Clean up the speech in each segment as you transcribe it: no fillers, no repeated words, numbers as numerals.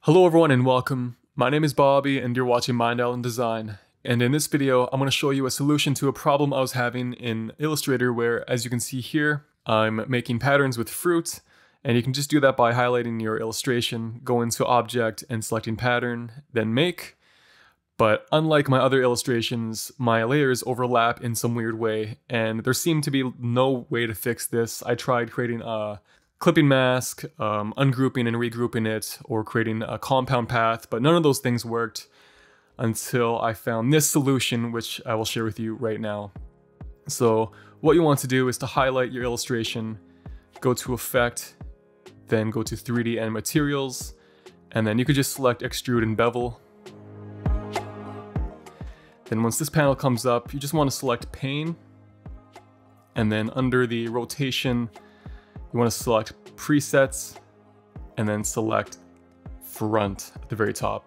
Hello everyone and welcome. My name is Bobby and you're watching Mind Island Design. And in this video, I'm going to show you a solution to a problem I was having in Illustrator where, as you can see here, I'm making patterns with fruit. And you can just do that by highlighting your illustration, go into Object and selecting Pattern, then Make. But unlike my other illustrations, my layers overlap in some weird way, and there seemed to be no way to fix this. I tried creating a clipping mask, ungrouping and regrouping it, or creating a compound path, but none of those things worked until I found this solution, which I will share with you right now. So what you want to do is to highlight your illustration, go to Effect, then go to 3D and Materials, and then you could just select Extrude and Bevel. Then once this panel comes up, you just want to select Pane, and then under the rotation, you want to select Presets, and then select Front at the very top.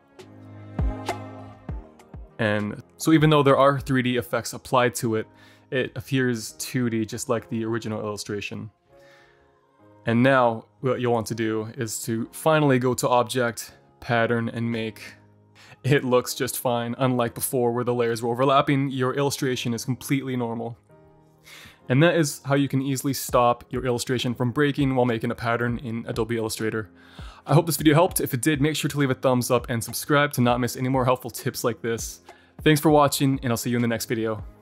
And so even though there are 3D effects applied to it, it appears 2D just like the original illustration. And now what you'll want to do is to finally go to Object, Pattern, and Make. It looks just fine, unlike before where the layers were overlapping. Your illustration is completely normal. And that is how you can easily stop your illustration from breaking while making a pattern in Adobe Illustrator. I hope this video helped. If it did, make sure to leave a thumbs up and subscribe to not miss any more helpful tips like this. Thanks for watching, and I'll see you in the next video.